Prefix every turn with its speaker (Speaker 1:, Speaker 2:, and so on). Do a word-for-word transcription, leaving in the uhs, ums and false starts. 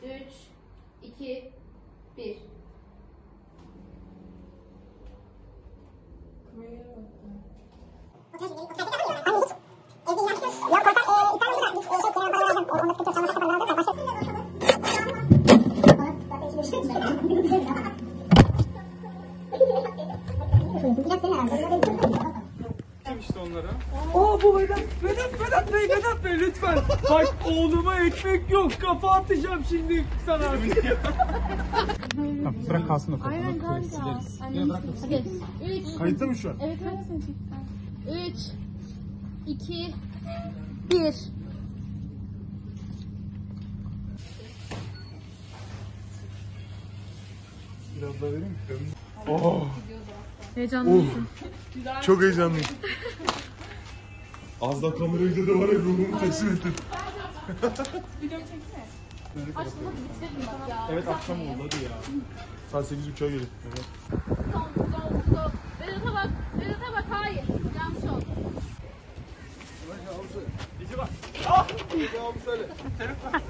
Speaker 1: üç, iki, bir.
Speaker 2: İşte onlara. Aa bu Vedat, Vedat, Vedat Bey, Vedat Bey lütfen. Bak oğluma ekmek yok, kafa atacağım şimdi sana.
Speaker 3: Bırak kalsın o
Speaker 1: Aynen kanka. Hadi. Üç.
Speaker 3: Kayıtta mı şu an?
Speaker 1: Evet evet. Üç, iki, bir.
Speaker 3: Biraz daha vereyim mi? Oh,
Speaker 1: Heyecanlısın.
Speaker 3: çok heyecanlıyım. Az daha kamerayı da var ya ruhumu teslim ettim.
Speaker 1: Video çeksene. Aşkım hadi bitirelim bak ya.
Speaker 3: Evet akşam oldu hadi ya. Saat sekiz buçuğa gelin. Evet.
Speaker 1: Tamam, tamam, tamam. Vedat'a bak. Vedat'a bak. Hayır. Yanlış oldu.
Speaker 2: İki bak. Ah! Devamı söyle.